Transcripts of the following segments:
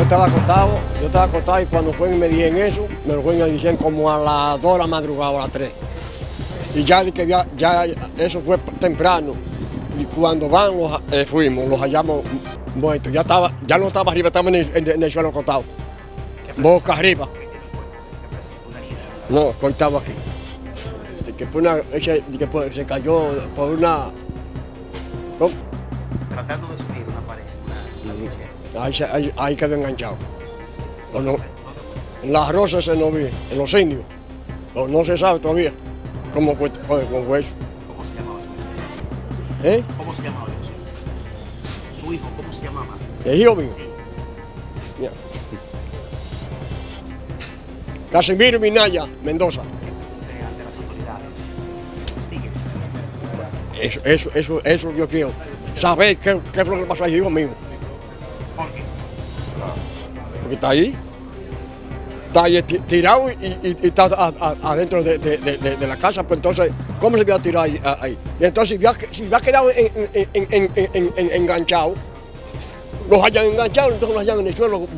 estaba acostado y cuando fue me dijeron eso, me lo fueron a decir como a las 2 de la madrugada, a las 3. Y ya eso fue temprano. Y cuando fuimos, los hallamos muertos. Ya no estaba arriba, estaba en el suelo acostado. Boca arriba. No, cortado aquí. Se cayó por una... ¿no? Tratando de subir una pared, una trinchera. Ahí quedó enganchado. En las rosas se no vi, en los indios. No se sabe todavía cómo fue eso. ¿Cómo se llamaba su hijo? ¿Cómo se llamaba su hijo? ¿Cómo se llamaba? ¿El hijo mío? Sí. Yeah. Casimiro Minaya, Mendoza. Ante las autoridades. ¿Se investigue? Eso yo quiero. Saber qué fue lo que pasó al hijo mío. ¿Por qué? Porque está ahí tirado y está adentro de la casa, pues entonces, ¿cómo se va a tirar ahí? Y entonces, si ha quedado enganchado, los hayan enganchado, entonces los hayan en el suelo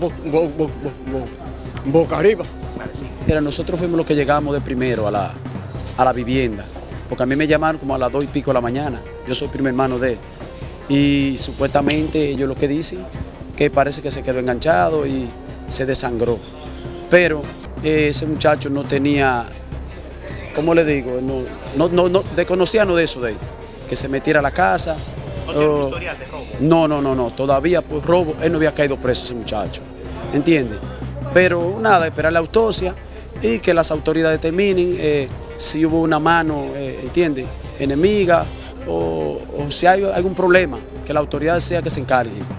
boca arriba. Mira, nosotros fuimos los que llegamos de primero a la vivienda, porque a mí me llamaron como a las 2 y pico de la mañana, yo soy primo hermano de él, y supuestamente ellos lo que dicen, que parece que se quedó enganchado y se desangró. Pero ese muchacho no tenía, ¿cómo le digo? No desconocía de eso de él, que se metiera a la casa. ¿No tiene un historial de robo? No, todavía por robo, él no había caído preso ese muchacho, ¿entiendes? Pero nada, esperar la autopsia y que las autoridades determinen si hubo una mano, ¿entiendes?, enemiga o si hay algún problema, que la autoridad sea que se encargue.